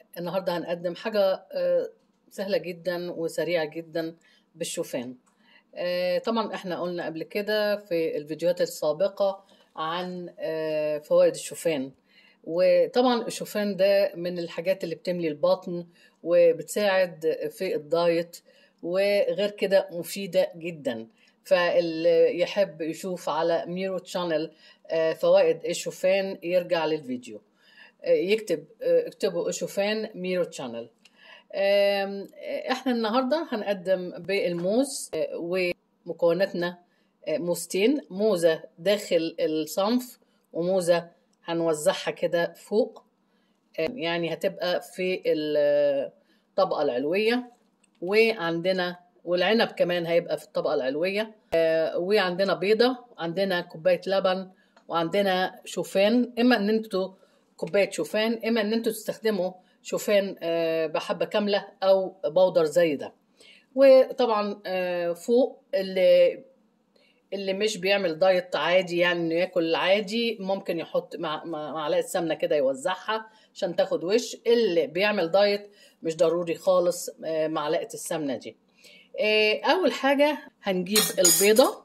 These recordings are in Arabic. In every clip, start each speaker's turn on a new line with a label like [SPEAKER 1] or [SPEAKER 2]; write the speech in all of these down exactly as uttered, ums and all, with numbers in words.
[SPEAKER 1] النهاردة هنقدم حاجة آه، سهلة جدا وسريعة جدا بالشوفان. آه، طبعا احنا قلنا قبل كده في الفيديوهات السابقة عن آه، فوائد الشوفان. وطبعا الشوفان ده من الحاجات اللي بتملي البطن وبتساعد في الدايت، وغير كده مفيدة جدا. فاللي يحب يشوف على ميرو تشانل آه، فوائد الشوفان يرجع للفيديو، يكتب اكتبوا شوفان ميرو تشانل. احنا النهارده هنقدم بالموز، ومكوناتنا موزتين، موزة داخل الصنف وموزة هنوزعها كده فوق، يعني هتبقى في الطبقة العلوية، وعندنا والعنب كمان هيبقى في الطبقة العلوية، وعندنا بيضة، عندنا كوباية لبن، وعندنا شوفان. اما ان انتوا كوباية شوفان، اما ان انتوا تستخدموا شوفان بحبة كاملة او بودر زي ده. وطبعا فوق اللي اللي مش بيعمل دايت عادي، يعني انه ياكل عادي، ممكن يحط مع معلقه سمنه كده يوزعها عشان تاخد وش. اللي بيعمل دايت مش ضروري خالص معلقه السمنه دي. اول حاجه هنجيب البيضه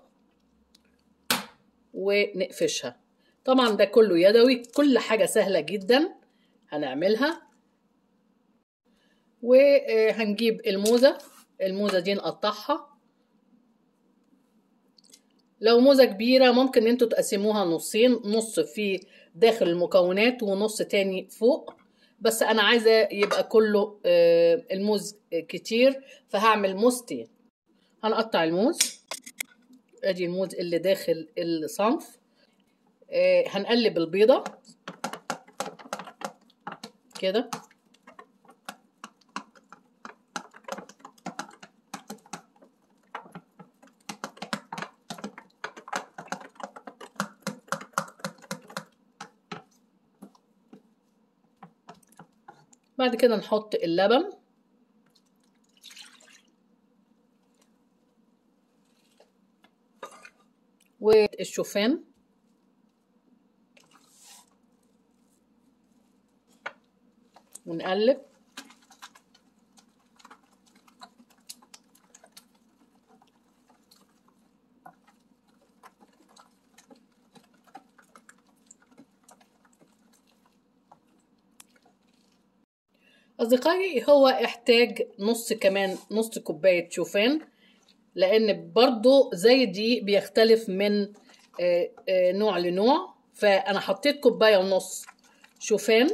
[SPEAKER 1] ونقفشها. طبعا ده كله يدوي، كل حاجه سهله جدا هنعملها. وهنجيب الموزه الموزه دي نقطعها. لو موزة كبيرة ممكن انتوا تقسموها نصين، نص في داخل المكونات ونص تاني فوق، بس انا عايزة يبقى كله الموز كتير فهعمل موزتين. هنقطع الموز، ادي الموز اللي داخل الصنف. هنقلب البيضة كده، بعد كده نحط اللبن والشوفان ونقلب. أصدقائي هو احتاج نص كمان نص كوباية شوفان، لأن برضو زي دي بيختلف من نوع لنوع. فأنا حطيت كوباية ونص شوفان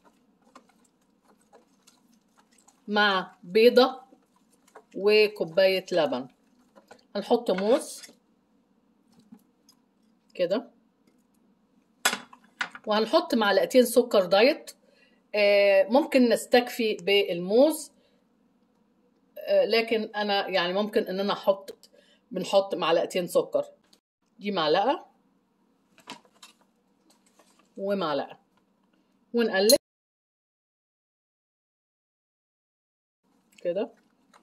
[SPEAKER 1] مع بيضة وكوباية لبن. هنحط موز كده، وهنحط معلقتين سكر دايت. ممكن نستكفي بالموز، لكن انا يعني ممكن ان انا احط بنحط معلقتين سكر. دي معلقة ومعلقة، ونقلب كده.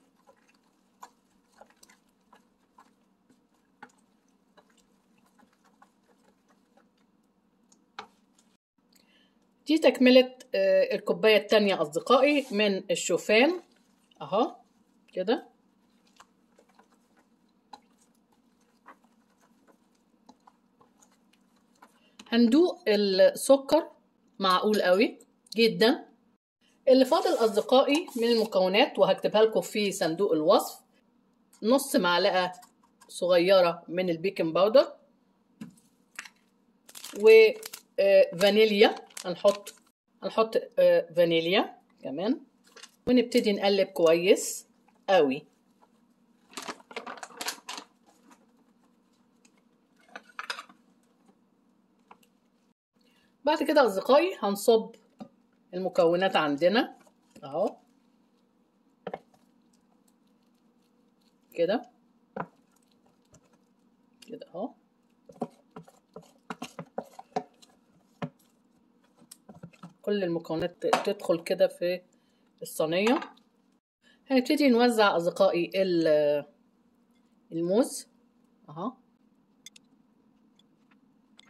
[SPEAKER 1] دي تكملة الكوباية التانية أصدقائي من الشوفان أهو كده. هندوق السكر، معقول قوي جدا. اللي فاضل أصدقائي من المكونات وهكتبها لكم في صندوق الوصف: نص معلقة صغيرة من البيكنج باودر، وفانيليا. هنحط هنحط فانيليا كمان، ونبتدي نقلب كويس قوي. بعد كده أصدقائي هنصب المكونات عندنا اهو كده كده اهو. كل المكونات تدخل كده في الصينية. هنبتدي نوزع أصدقائي الموز اهو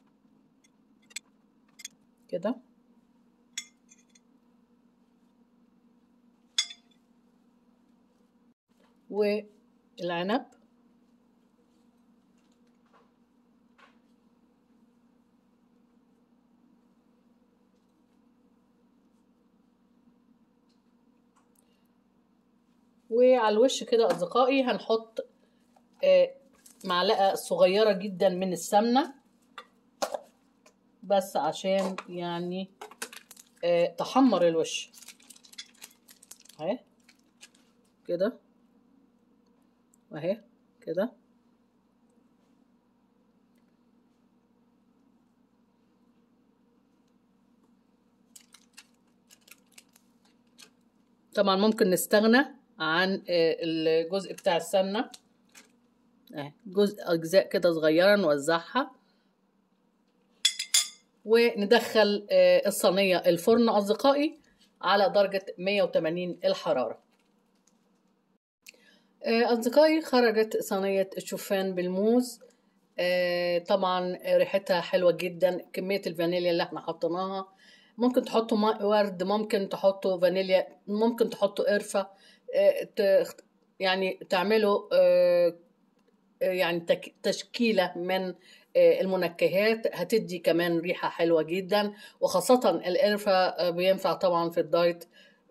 [SPEAKER 1] كده. والعنب. وعلى الوش كده أصدقائي هنحط معلقة صغيرة جدا من السمنة، بس عشان يعني تحمر الوش اهي كده واهي كده. طبعا ممكن نستغنى عن الجزء بتاع السمنة اهي، جزء اجزاء كده صغيرة نوزعها، وندخل الصينية الفرن أصدقائي على درجة مية وتمانين الحرارة. أصدقائي خرجت صينية الشوفان بالموز، طبعا ريحتها حلوة جدا. كمية الفانيليا اللي احنا حطيناها، ممكن تحطوا ماء ورد، ممكن تحطوا فانيليا، ممكن تحطوا قرفة، يعني تعملوا يعني تشكيلة من المنكهات هتدي كمان ريحة حلوة جدا، وخاصة القرفة بينفع طبعا في الدايت،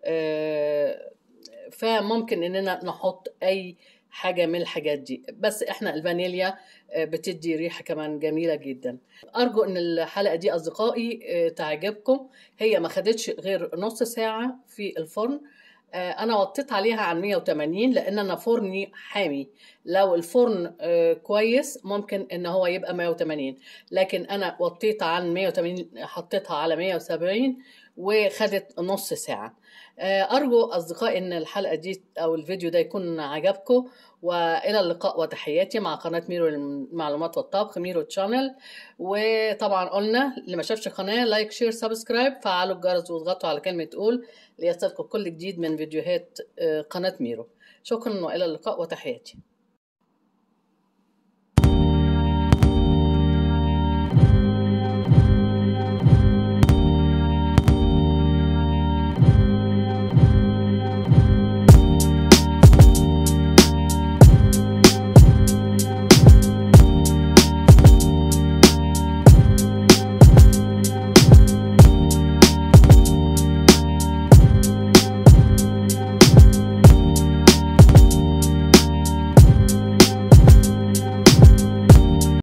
[SPEAKER 1] فممكن اننا نحط اي حاجة من الحاجات دي، بس احنا الفانيليا بتدي ريحة كمان جميلة جدا. ارجو ان الحلقة دي اصدقائي تعجبكم. هي ما خدتش غير نص ساعة في الفرن، انا وطيت عليها عن مية وتمانين لان انا فرني حامي. لو الفرن كويس ممكن ان هو يبقى مية وتمانين، لكن انا وطيت عن مية وتمانين، حطيتها على مية وسبعين وخدت نص ساعة. ارجو اصدقائي ان الحلقة دي او الفيديو ده يكون عجبكم، والى اللقاء وتحياتي مع قناة ميرو للمعلومات والطبخ، ميرو تشانل. وطبعا قلنا اللي ما شافش القناة لايك شير سبسكرايب، فعلوا الجرس واضغطوا على كلمة اول ليصلكم كل جديد من فيديوهات قناة ميرو. شكرا والى اللقاء وتحياتي.